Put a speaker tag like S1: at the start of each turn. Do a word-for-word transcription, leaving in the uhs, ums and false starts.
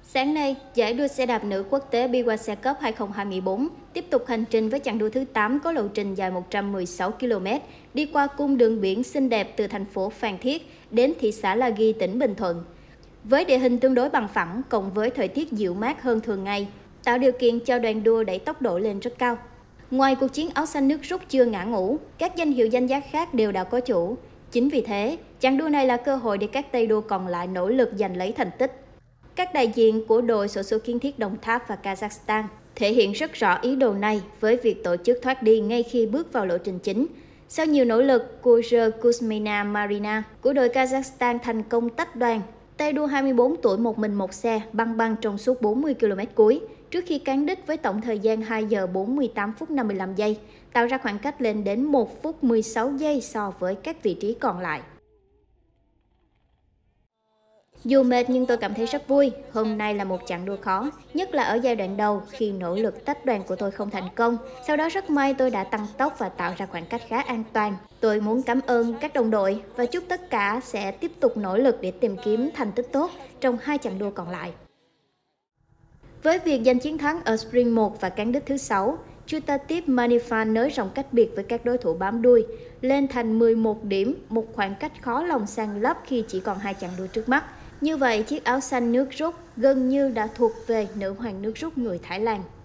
S1: Sáng nay, giải đua xe đạp nữ quốc tế bê i a Cup hai không hai tư tiếp tục hành trình với chặng đua thứ tám có lộ trình dài một trăm mười sáu ki lô mét, đi qua cung đường biển xinh đẹp từ thành phố Phan Thiết đến thị xã La Ghi, tỉnh Bình Thuận. Với địa hình tương đối bằng phẳng cộng với thời tiết dịu mát hơn thường ngày, tạo điều kiện cho đoàn đua đẩy tốc độ lên rất cao. Ngoài cuộc chiến áo xanh nước rút chưa ngã ngũ, các danh hiệu danh giá khác đều đã có chủ. Chính vì thế, chặng đua này là cơ hội để các tay đua còn lại nỗ lực giành lấy thành tích. Các đại diện của đội xổ số kiến thiết Đồng Tháp và Kazakhstan thể hiện rất rõ ý đồ này với việc tổ chức thoát đi ngay khi bước vào lộ trình chính. Sau nhiều nỗ lực, Kuzher Kuzmina Marina của đội Kazakhstan thành công tách đoàn. Tay đua hai mươi tư tuổi một mình một xe băng băng trong suốt bốn mươi ki lô mét cuối, trước khi cán đích với tổng thời gian hai giờ bốn mươi tám phút năm mươi lăm giây, tạo ra khoảng cách lên đến một phút mười sáu giây so với các vị trí còn lại. Dù mệt nhưng tôi cảm thấy rất vui, hôm nay là một chặng đua khó, nhất là ở giai đoạn đầu khi nỗ lực tách đoàn của tôi không thành công. Sau đó rất may tôi đã tăng tốc và tạo ra khoảng cách khá an toàn. Tôi muốn cảm ơn các đồng đội và chúc tất cả sẽ tiếp tục nỗ lực để tìm kiếm thành tích tốt trong hai chặng đua còn lại. Với việc giành chiến thắng ở Sprint một và cán đích thứ sáu, Chutativ Manifan nới rộng cách biệt với các đối thủ bám đuôi, lên thành mười một điểm, một khoảng cách khó lòng san lấp khi chỉ còn hai chặng đua trước mắt. Như vậy, chiếc áo xanh nước rút gần như đã thuộc về nữ hoàng nước rút người Thái Lan.